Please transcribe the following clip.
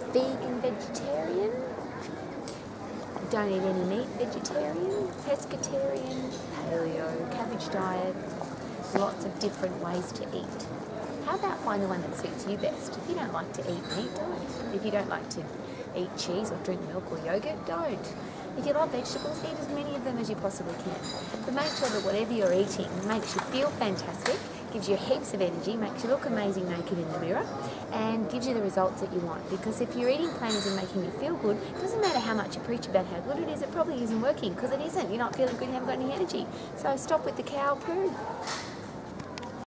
vegan, vegetarian, don't eat any meat, vegetarian, pescatarian, paleo, cabbage diet, lots of different ways to eat. How about find the one that suits you best? If you don't like to eat meat, don't. If you don't like to eat cheese or drink milk or yogurt, don't. If you love vegetables, eat as many of them as you possibly can. But make sure that whatever you're eating makes you feel fantastic, gives you heaps of energy, makes you look amazing naked in the mirror, and gives you the results that you want. Because if your eating plan isn't making you feel good, it doesn't matter how much you preach about how good it is, it probably isn't working, because it isn't. You're not feeling good, you haven't got any energy. So stop with the cow poo.